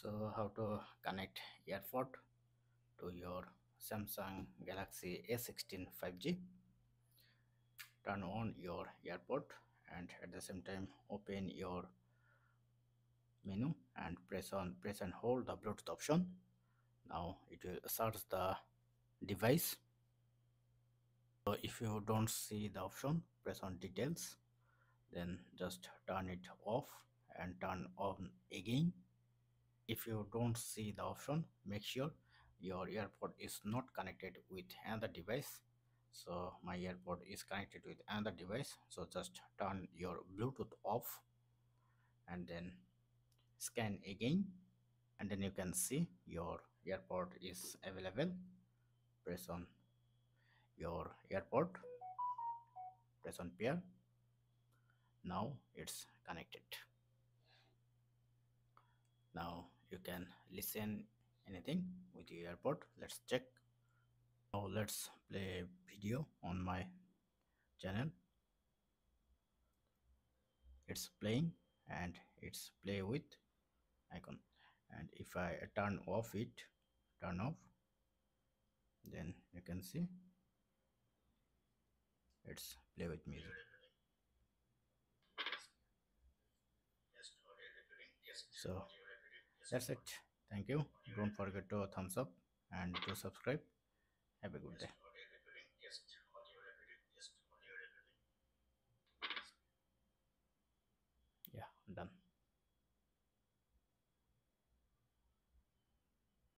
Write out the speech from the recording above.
So how to connect Airpod to your Samsung Galaxy A16 5G. Turn on your Airpod and at the same time open your menu and press and hold the Bluetooth option. Now it will search the device. So if you don't see the option, press on details, then just turn it off and turn on again. If you don't see the option, make sure your Airpod is not connected with another device. So my Airpod is connected with another device, so just turn your Bluetooth off and then scan again, and then you can see your Airpod is available. Press on your Airpod, press on pair. Now it's connected. Now you can listen anything with your Airpod. Let's check. Now let's play video on my channel. It's playing and it's play with icon, and if I turn off it, turn off, then you can see it's play with music. So that's it. Thank you. Don't forget to thumbs up and to subscribe. Have a good day.